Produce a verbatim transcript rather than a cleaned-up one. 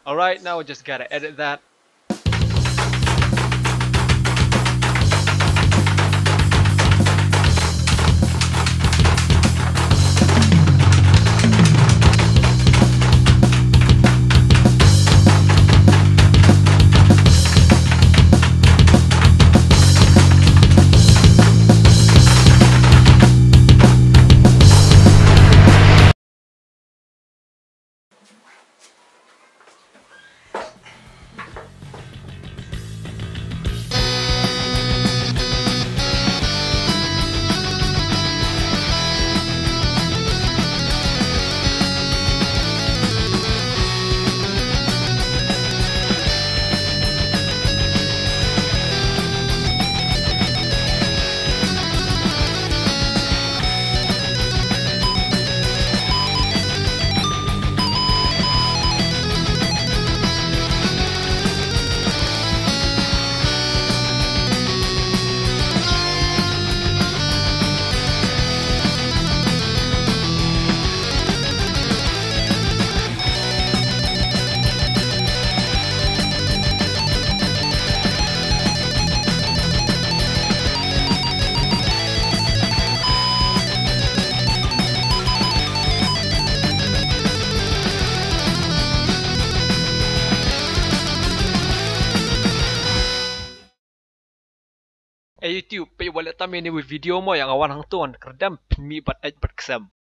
Alright, now we just gotta edit that. Eh YouTube, pay wala tamin ni video mo yang awan hang tuan kerdam pinmi bat aj bat kesam.